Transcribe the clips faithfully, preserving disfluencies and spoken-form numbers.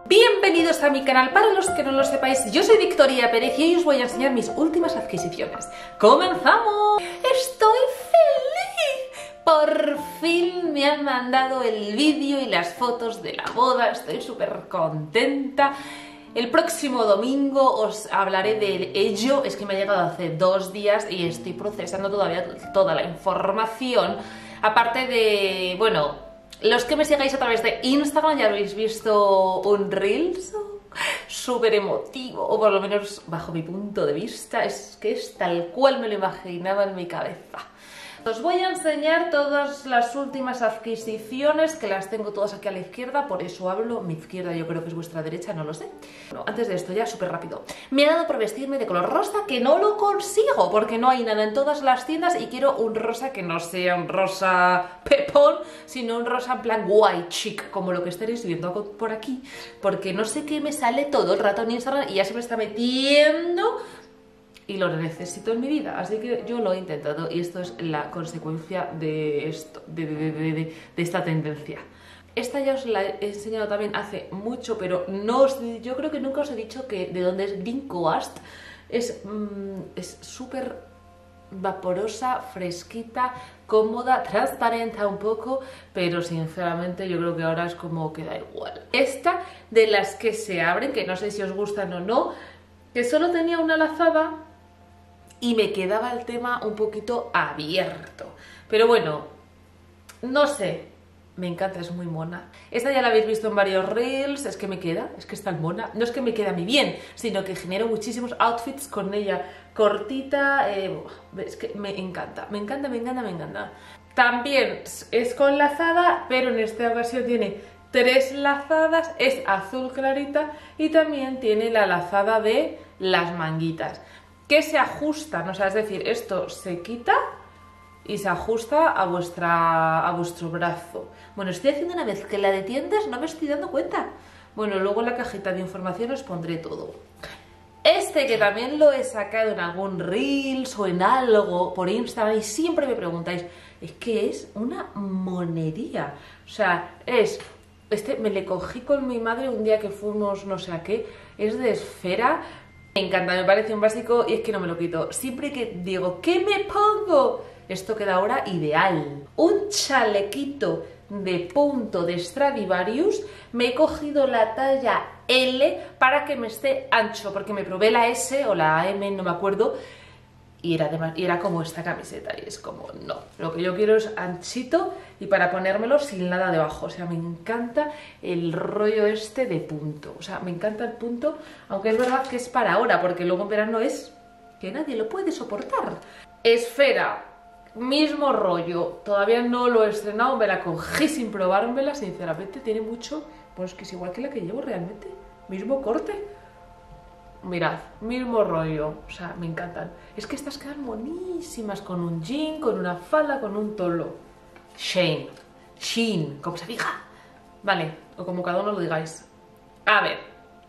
Bienvenidos a mi canal. Para los que no lo sepáis, yo soy Victoria Pérez y hoy os voy a enseñar mis últimas adquisiciones. ¡Comenzamos! ¡Estoy feliz! Por fin me han mandado el vídeo y las fotos de la boda. Estoy súper contenta. El próximo domingo os hablaré de ello. Es que me ha llegado hace dos días y estoy procesando todavía toda la información. Aparte de, bueno, los que me sigáis a través de Instagram ya habéis visto un Reels súper emotivo, o por lo menos bajo mi punto de vista, es que es tal cual me lo imaginaba en mi cabeza. Os voy a enseñar todas las últimas adquisiciones, que las tengo todas aquí a la izquierda, por eso hablo. Mi izquierda yo creo que es vuestra derecha, no lo sé. Bueno, antes de esto ya súper rápido. Me ha dado por vestirme de color rosa, que no lo consigo, porque no hay nada en todas las tiendas y quiero un rosa que no sea un rosa pepón, sino un rosa en plan guay chic, como lo que estaréis viendo por aquí, porque no sé qué me sale todo el rato en Instagram y ya se me está metiendo y lo necesito en mi vida, así que yo lo he intentado y esto es la consecuencia de esto, de, de, de, de, de esta tendencia. Esta ya os la he enseñado también hace mucho, pero no os, yo creo que nunca os he dicho que de dónde es Vincoast. Es mmm, súper vaporosa, fresquita, cómoda, transparente un poco, pero sinceramente yo creo que ahora es como que da igual. Esta de las que se abren, que no sé si os gustan o no, que solo tenía una lazada y me quedaba el tema un poquito abierto. Pero bueno, no sé, me encanta, es muy mona. Esta ya la habéis visto en varios reels, es que me queda, es que es tan mona. No es que me quede a mí bien, sino que genero muchísimos outfits con ella. Cortita, eh, es que me encanta, me encanta, me encanta, me encanta. También es con lazada, pero en esta ocasión tiene tres lazadas, es azul clarita y también tiene la lazada de las manguitas, que se ajustan, o sea, es decir, esto se quita y se ajusta a, vuestra, a vuestro brazo. Bueno, estoy haciendo una mezcla de tiendas, no me estoy dando cuenta. Bueno, luego en la cajita de información os pondré todo. Este que también lo he sacado en algún Reels o en algo por Instagram y siempre me preguntáis, es que es una monería. O sea, es, este me le cogí con mi madre un día que fuimos no sé a qué, es de esfera. Me encanta, me parece un básico y es que no me lo quito. Siempre que digo, ¿qué me pongo? Esto queda ahora ideal. Un chalequito de punto de Stradivarius. Me he cogido la talla L para que me esté ancho, porque me probé la S o la M, no me acuerdo, y era, de, y era como esta camiseta y es como, no, lo que yo quiero es anchito y para ponérmelo sin nada debajo. O sea, me encanta el rollo este de punto, o sea, me encanta el punto, aunque es verdad que es para ahora, porque luego en verano es que nadie lo puede soportar. Esfera, mismo rollo, todavía no lo he estrenado, me la cogí sin probármela, sinceramente tiene mucho, pues que es igual que la que llevo realmente, mismo corte. Mirad, mismo rollo, o sea, me encantan. Es que estas quedan monísimas con un jean, con una falda, con un tolo. Shein, Shein, como se diga. Vale, o como cada uno lo digáis. A ver,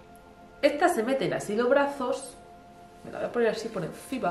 estas se meten así los brazos, me la voy a poner así por encima,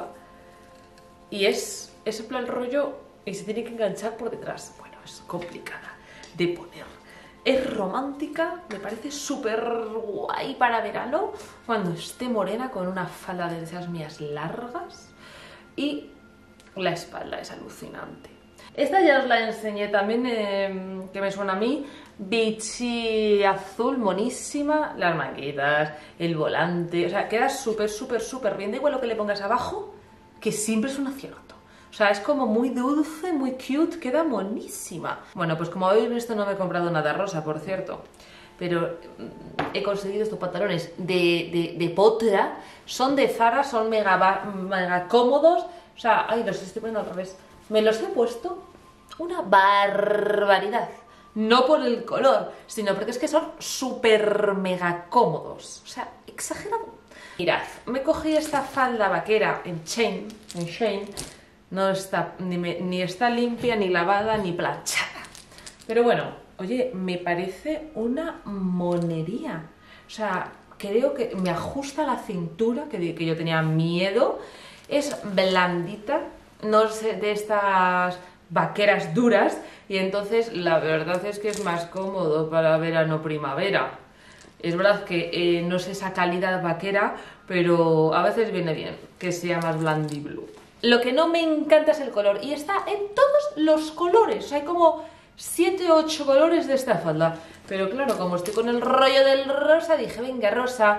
y es, es en plan el rollo y se tiene que enganchar por detrás. Bueno, es complicada de poner. Es romántica, me parece súper guay para verano, cuando esté morena con una falda de esas mías largas y la espalda es alucinante. Esta ya os la enseñé también, eh, que me suena a mí, bichi azul, monísima, las manguitas, el volante, o sea, queda súper, súper, súper bien, da igual lo que le pongas abajo, que siempre es un acierto. O sea, es como muy dulce, muy cute, queda monísima. Bueno, pues como habéis visto no me he comprado nada rosa, por cierto. Pero he conseguido estos pantalones de, de, de potra. Son de Zara, son mega, mega cómodos. O sea, ay, los estoy poniendo otra vez. Me los he puesto una barbaridad. No por el color, sino porque es que son súper mega cómodos. O sea, exagerado. Mirad, me cogí esta falda vaquera en Shein, en Shein. No está, ni, me, ni está limpia, ni lavada, ni planchada. Pero bueno, oye, me parece una monería. O sea, creo que me ajusta la cintura, que, que yo tenía miedo. Es blandita, no sé, de estas vaqueras duras. Y entonces la verdad es que es más cómodo para verano-primavera. Es verdad que eh, no es esa calidad vaquera, pero a veces viene bien que sea más blandi blue. Lo que no me encanta es el color, y está en todos los colores. Hay como siete u ocho colores de esta falda. Pero claro, como estoy con el rollo del rosa, dije, venga, rosa,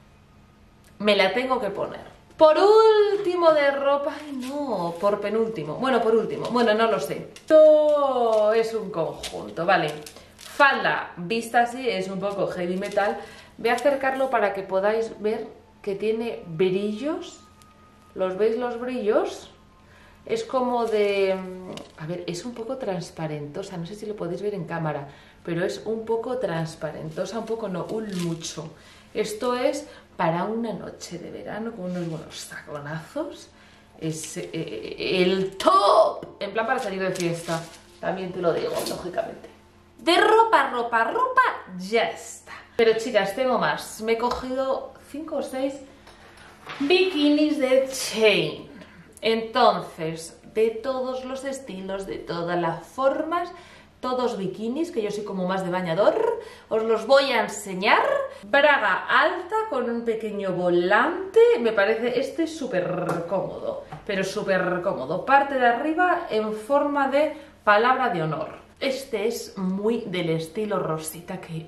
me la tengo que poner. Por último de ropa, ay no, por penúltimo, bueno, por último, bueno, no lo sé. Esto es un conjunto, vale. Falda vista así, es un poco heavy metal. Voy a acercarlo para que podáis ver que tiene brillos. ¿Los veis los brillos? Es como de... A ver, es un poco transparentosa, no sé si lo podéis ver en cámara, pero es un poco transparentosa, un poco no, un mucho. Esto es para una noche de verano con unos buenos taconazos. Es eh, el top, en plan para salir de fiesta, también te lo digo, lógicamente. De ropa, ropa, ropa, ya está. Pero chicas, tengo más. Me he cogido cinco o seis bikinis de Shein. Entonces, de todos los estilos, de todas las formas, todos bikinis, que yo soy como más de bañador, os los voy a enseñar. Braga alta con un pequeño volante, me parece este súper cómodo, pero súper cómodo. Parte de arriba en forma de palabra de honor. Este es muy del estilo Rosita que,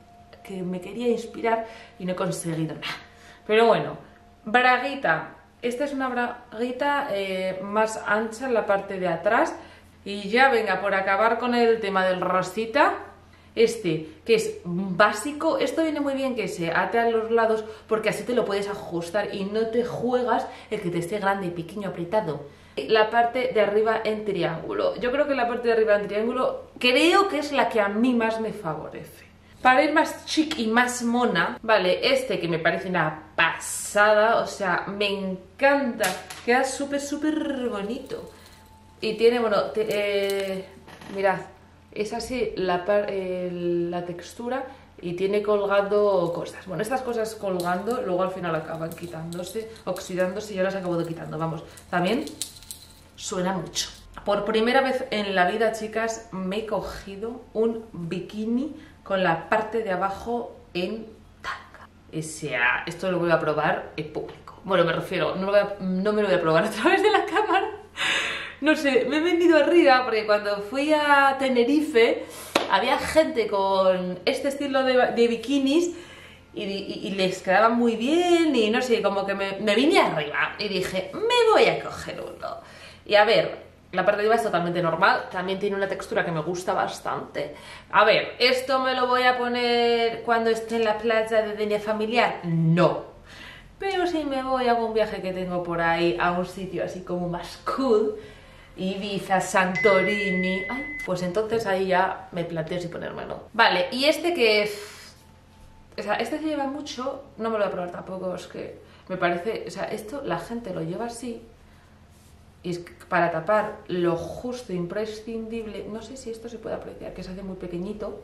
que me quería inspirar y no he conseguido nada. Pero bueno, braguita. Esta es una braguita eh, más ancha en la parte de atrás. Y ya venga, por acabar con el tema del Rosita, este que es básico, esto viene muy bien que se ate a los lados porque así te lo puedes ajustar y no te juegas el que te esté grande y pequeño apretado. La parte de arriba en triángulo, yo creo que la parte de arriba en triángulo creo que es la que a mí más me favorece. Para ir más chic y más mona, vale, este que me parece una pasada, o sea, me encanta, queda súper súper bonito. Y tiene, bueno, te, eh, mirad, es así la, eh, la textura y tiene colgando cosas. Bueno, estas cosas colgando luego al final acaban quitándose, oxidándose y yo las acabo de quitando, vamos. También suena mucho. Por primera vez en la vida, chicas, me he cogido un bikini con la parte de abajo en tanga. O sea, esto lo voy a probar en público. Bueno, me refiero, no, lo voy a, no me lo voy a probar a través de la cámara. No sé, me he venido arriba porque cuando fui a Tenerife había gente con este estilo de, de bikinis y, y, y les quedaba muy bien y no sé, como que me, me vine arriba y dije, me voy a coger uno. Y a ver, la parte de arriba es totalmente normal, también tiene una textura que me gusta bastante. A ver, ¿esto me lo voy a poner cuando esté en la playa de día familiar? No. Pero si me voy a algún viaje que tengo por ahí a un sitio así como más cool, Ibiza, Santorini, ay, pues entonces ahí ya me planteo si ponérmelo. Vale, y este que es... O sea, este se lleva mucho, no me lo voy a probar tampoco, es que me parece... O sea, esto la gente lo lleva así y es para tapar lo justo, imprescindible. No sé si esto se puede apreciar, que se hace muy pequeñito.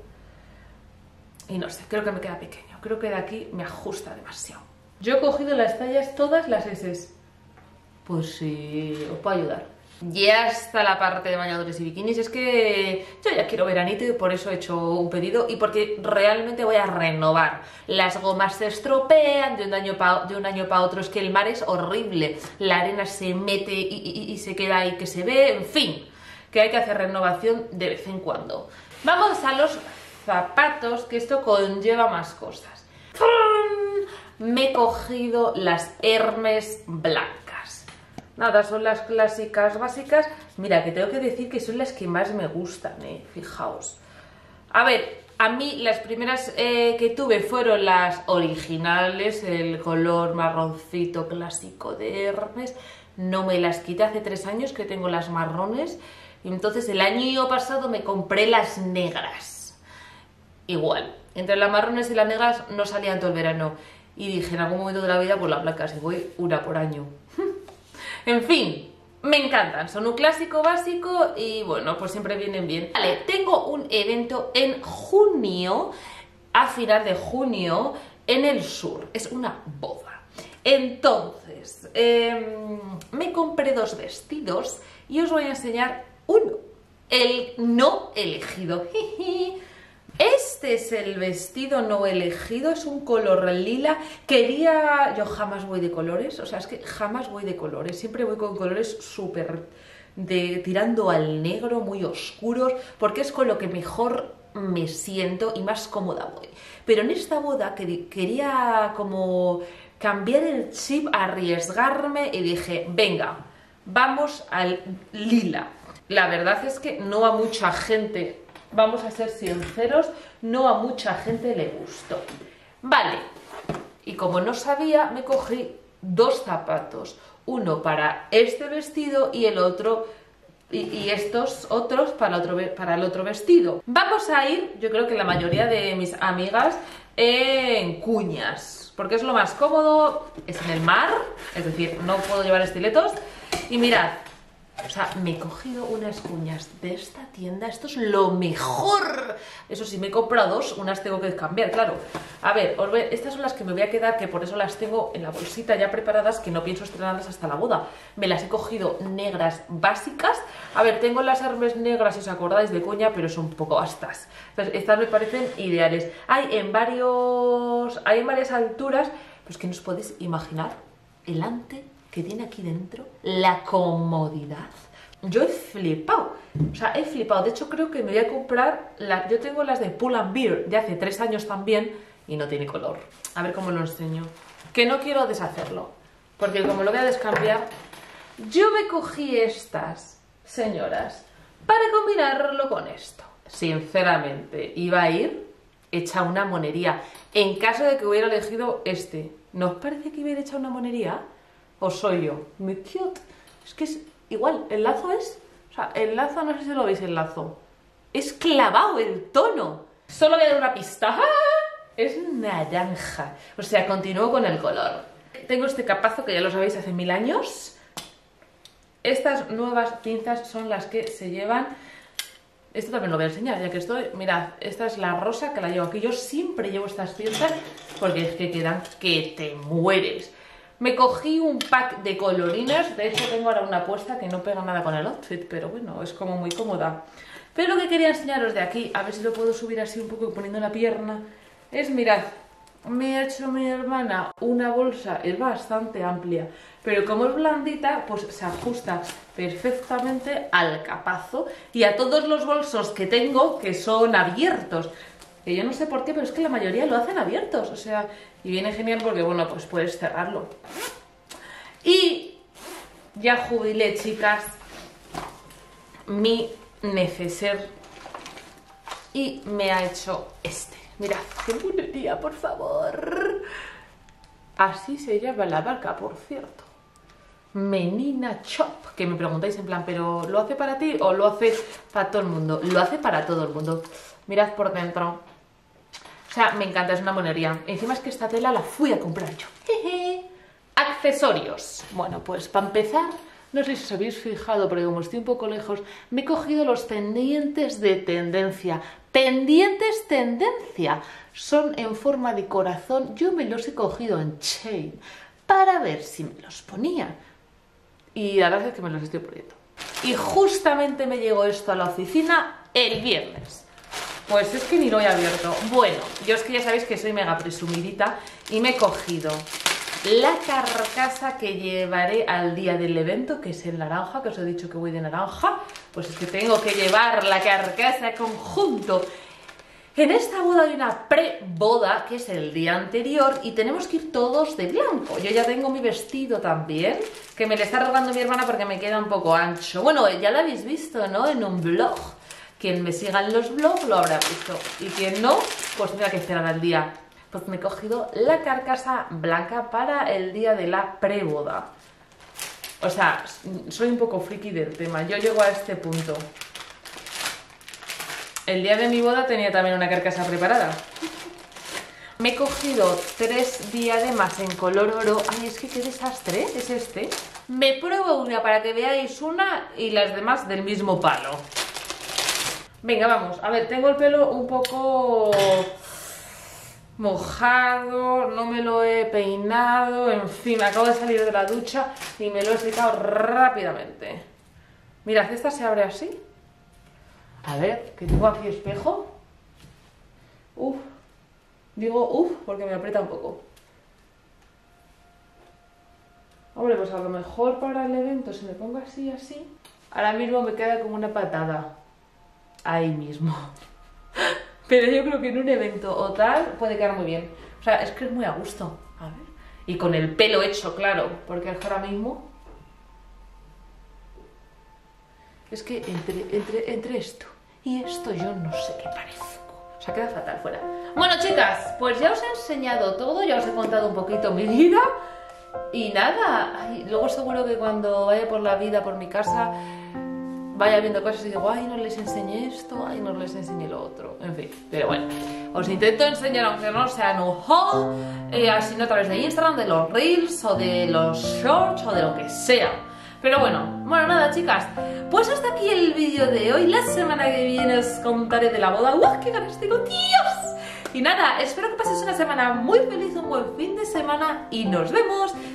Y no sé, creo que me queda pequeño. Creo que de aquí me ajusta demasiado. Yo he cogido las tallas, todas las S. Pues sí, os puedo ayudar. Ya está la parte de bañadores y bikinis. Es que yo ya quiero veranito y por eso he hecho un pedido y porque realmente voy a renovar. Las gomas se estropean de un año para de un año para otro. Es que el mar es horrible. La arena se mete y, y, y se queda ahí que se ve. En fin, que hay que hacer renovación de vez en cuando. Vamos a los zapatos, que esto conlleva más cosas. Me he cogido las Hermes blancas. Nada, son las clásicas básicas. Mira, que tengo que decir que son las que más me gustan, eh, fijaos. A ver, a mí las primeras eh, que tuve fueron las originales, el color marroncito clásico de Hermes. No me las quité hace tres años que tengo las marrones. Y entonces el año pasado me compré las negras. Igual, entre las marrones y las negras no salían todo el verano. Y dije, en algún momento de la vida, pues las blancas, y voy una por año. En fin, me encantan, son un clásico básico y bueno, pues siempre vienen bien. Vale, tengo un evento en junio, a final de junio, en el sur, es una boda. Entonces, eh, me compré dos vestidos y os voy a enseñar uno, el no elegido. Este es el vestido no elegido, es un color lila. Quería... Yo jamás voy de colores, o sea, es que jamás voy de colores. Siempre voy con colores súper... de tirando al negro, muy oscuros, porque es con lo que mejor me siento y más cómoda voy. Pero en esta boda quería como cambiar el chip, arriesgarme y dije, venga, vamos al lila. La verdad es que no a mucha gente, vamos a ser sinceros, no a mucha gente le gustó. Vale, y como no sabía, me cogí dos zapatos, uno para este vestido y el otro, y, y estos otros para, otro, para el otro vestido. Vamos a ir, yo creo que la mayoría de mis amigas, en cuñas, porque es lo más cómodo, es en el mar, es decir, no puedo llevar estiletos. Y mirad, o sea, me he cogido unas cuñas de esta tienda, esto es lo mejor. Eso sí, me he comprado dos, unas tengo que cambiar, claro. A ver, os ve, estas son las que me voy a quedar, que por eso las tengo en la bolsita ya preparadas, que no pienso estrenarlas hasta la boda. Me las he cogido negras básicas. A ver, tengo las Hermes negras, si os acordáis, de cuña, pero son un poco bastas. Entonces, estas me parecen ideales. Hay en varios, hay en varias alturas, pues que no os podéis imaginar el ante que tiene aquí dentro, la comodidad. Yo he flipado, o sea, he flipado. De hecho, creo que me voy a comprar, la, yo tengo las de Pull and Bear de hace tres años también y no tiene color. A ver cómo lo enseño. Que no quiero deshacerlo, porque como lo voy a descambiar, yo me cogí estas, señoras, para combinarlo con esto. Sinceramente, iba a ir hecha una monería. En caso de que hubiera elegido este, ¿no os parece que iba a ir hecha una monería? ¿O soy yo? Muy cute. Es que es igual, el lazo es... O sea, el lazo, no sé si lo veis, el lazo. Es clavado el tono. Solo voy a dar una pista. ¡Ah! Es naranja. O sea, continúo con el color. Tengo este capazo que ya lo sabéis hace mil años. Estas nuevas pinzas son las que se llevan... Esto también lo voy a enseñar, ya que estoy... Mirad, esta es la rosa que la llevo aquí. Yo siempre llevo estas pinzas porque es que quedan que te mueres. Me cogí un pack de colorines, de hecho tengo ahora una puesta que no pega nada con el outfit, pero bueno, es como muy cómoda. Pero lo que quería enseñaros de aquí, a ver si lo puedo subir así un poco poniendo la pierna, es, mirad, me ha hecho mi hermana una bolsa, es bastante amplia, pero como es blandita, pues se ajusta perfectamente al capazo y a todos los bolsos que tengo que son abiertos. Que yo no sé por qué, pero es que la mayoría lo hacen abiertos, o sea, y viene genial porque, bueno, pues puedes cerrarlo. Y ya jubilé, chicas, mi neceser y me ha hecho este. Mirad, qué monería, por favor. Así se llama la marca, por cierto. Menina Chop, que me preguntáis en plan, ¿pero lo hace para ti o lo hace para todo el mundo? Lo hace para todo el mundo. Mirad por dentro. O sea, me encanta, es una monería. Encima es que esta tela la fui a comprar yo. Jeje. Accesorios. Bueno, pues para empezar, no sé si os habéis fijado, porque como estoy un poco lejos, me he cogido los pendientes de tendencia. Pendientes tendencia. Son en forma de corazón. Yo me los he cogido en chain para ver si me los ponía. Y la verdad es que me los estoy poniendo. Y justamente me llegó esto a la oficina el viernes. Pues es que ni lo he abierto. Bueno, yo es que ya sabéis que soy mega presumidita y me he cogido la carcasa que llevaré al día del evento, que es el naranja, que os he dicho que voy de naranja. Pues es que tengo que llevar la carcasa conjunto. En esta boda hay una pre-boda, que es el día anterior, y tenemos que ir todos de blanco. Yo ya tengo mi vestido también, que me le está robando mi hermana porque me queda un poco ancho. Bueno, ya lo habéis visto, ¿no? En un blog. Quien me siga en los blogs lo habrá visto. Y quien no, pues tendrá que esperar al día. Pues me he cogido la carcasa blanca para el día de la preboda. O sea, soy un poco friki del tema. Yo llego a este punto. El día de mi boda tenía también una carcasa preparada. Me he cogido tres diademas en color oro. Ay, es que qué desastre, es este. Me pruebo una para que veáis una y las demás del mismo palo. Venga, vamos. A ver, tengo el pelo un poco mojado, no me lo he peinado, en fin, acabo de salir de la ducha y me lo he secado rápidamente. Mirad, esta se abre así. A ver, que tengo aquí espejo. Uf. Digo uf porque me aprieta un poco. Hombre, pues a lo mejor para el evento si me pongo así, así, ahora mismo me queda como una patada. Ahí mismo. Pero yo creo que en un evento o tal puede quedar muy bien. O sea, es que es muy a gusto. A ver. Y con el pelo hecho, claro. Porque ahora mismo... Es que entre, entre, entre esto y esto yo no sé qué parezco. O sea, queda fatal fuera. Bueno, chicas, pues ya os he enseñado todo. Ya os he contado un poquito mi vida. Y nada, ay, luego seguro que cuando vaya por la vida, por mi casa, vaya viendo cosas y digo, ay, no les enseñé esto, ay, no les enseñé lo otro. En fin, pero bueno, os intento enseñar aunque no sea en un haul, eh, así no a través de Instagram, de los Reels o de los Shorts o de lo que sea. Pero bueno, bueno, nada, chicas, pues hasta aquí el vídeo de hoy. La semana que viene os contaré de la boda. ¡Uah, qué ganas tengo, tíos! Y nada, espero que paséis una semana muy feliz, un buen fin de semana y nos vemos